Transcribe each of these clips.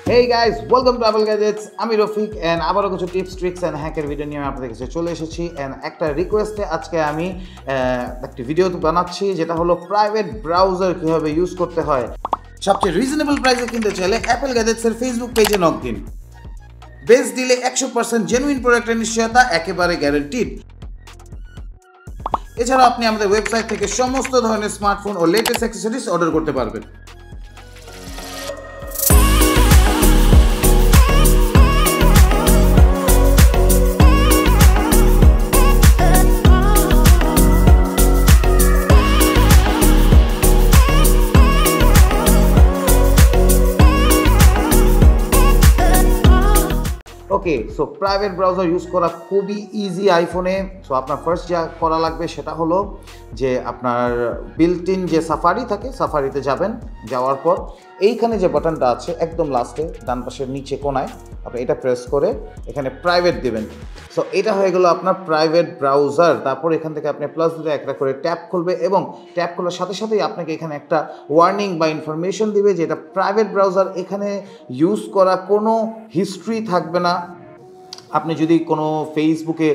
Hey guys, welcome to Apple Gadgets. আমি Rafiq and আবারও কিছু টিপস ট্রিক্স এন্ড হ্যাকের ভিডিও নিয়ে আপনাদের কাছে চলে এসেছি and একটা রিকোয়েস্টে আজকে আমি একটা ভিডিও বানাচ্ছি যেটা হলো প্রাইভেট ব্রাউজার কিভাবে ইউজ করতে হয়। সবচেয়ে রিজনেবল প্রাইসে কিনতে চাইলে অ্যাপল গ্যাজেটসের ফেসবুক পেজে নক দিন। বেস্ট দিলে 100% জেনুইন প্রোডাক্টের নিশ্চয়তা একেবারে গ্যারান্টিড। এছাড়া আপনি আমাদের ওয়েবসাইট থেকে সমস্ত ধরনের স্মার্টফোন ও লেটেস্ট অ্যাক্সেসরিজ অর্ডার করতে পারবেন। Okay, so private browser use করা খুবই ইজি আইফোনে। সো আপনার ফার্স্ট যা করা লাগবে সেটা হলো যে আপনার বিল্ট ইন যে সাফারি থাকে, সাফারিতে যাবেন। যাওয়ার পর এইখানে যে বাটনটা আছে একদম লাস্টে ডান পাশের নিচে কোনায়, আপনি এটা প্রেস করে এখানে প্রাইভেট দেবেন। সো এটা হয়ে গেল আপনার প্রাইভেট ব্রাউজার। তারপর এখান থেকে আপনি প্লাস দিলে একটা করে ট্যাব খুলবে এবং ট্যাব খোলার সাথে সাথেই আপনাকে এখানে একটা ওয়ার্নিং বা ইনফরমেশন দিবে যে এটা প্রাইভেট ব্রাউজার, এখানে ইউজ করা কোনো হিস্ট্রি থাকবে না। আপনি যদি কোনো ফেসবুকে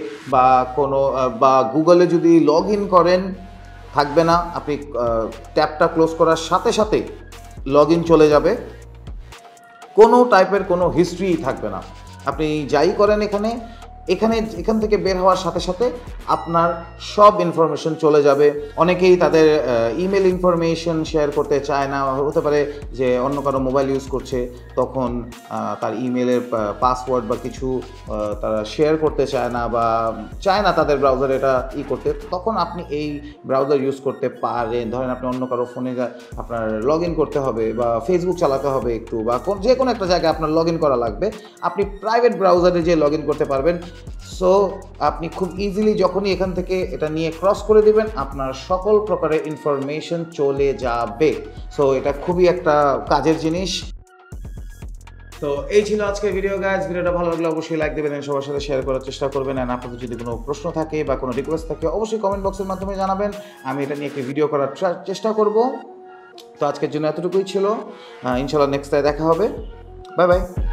বা গুগলে যদি লগ ইন করেন থাকবে না, আপনি ট্যাবটা ক্লোজ করার সাথে সাথে লগ ইন চলে যাবে, কোনো টাইপের কোনো হিস্ট্রি থাকবে না। আপনি যাই করেন এখান থেকে বের হওয়ার সাথে সাথে আপনার সব ইনফরমেশন চলে যাবে। অনেকেই তাদের ইমেল ইনফরমেশন শেয়ার করতে চায় না, হতে পারে যে অন্য কারো মোবাইল ইউজ করছে, তখন তার ইমেলের পাসওয়ার্ড বা কিছু তারা শেয়ার করতে চায় না বা চায় না তাদের ব্রাউজারে এটা করতে, তখন আপনি এই ব্রাউজার ইউজ করতে পারেন। ধরেন আপনি অন্য কারো ফোনে আপনার লগ ইন করতে হবে বা ফেসবুক চালাতে হবে একটু, বা যে কোনো একটা জায়গায় আপনার লগ ইন করা লাগবে, আপনি প্রাইভেট ব্রাউজারে যে লগ ইন করতে পারবেন। সো আপনি খুব ইজিলি যখনই এখান থেকে এটা নিয়ে ক্রস করে দিবেন, আপনার সকল প্রকারের ইনফরমেশন চলে যাবে। সো এটা খুবই একটা কাজের জিনিস। তো এই ছিল আজকের ভিডিও গাইজ। ভিডিওটা ভালো লাগলে অবশ্যই লাইক দেবেন, সবার সাথে শেয়ার করার চেষ্টা করবেন। আর আপনাদের যদি কোনো প্রশ্ন থাকে বা কোনো রিকোয়েস্ট থাকে অবশ্যই কমেন্ট বক্সের মাধ্যমে জানাবেন, আমি এটা নিয়ে একটি ভিডিও করার চেষ্টা করব। তো আজকের জন্য এতটুকুই ছিল, ইনশাল্লাহ নেক্সট টাইম দেখা হবে। Bye by.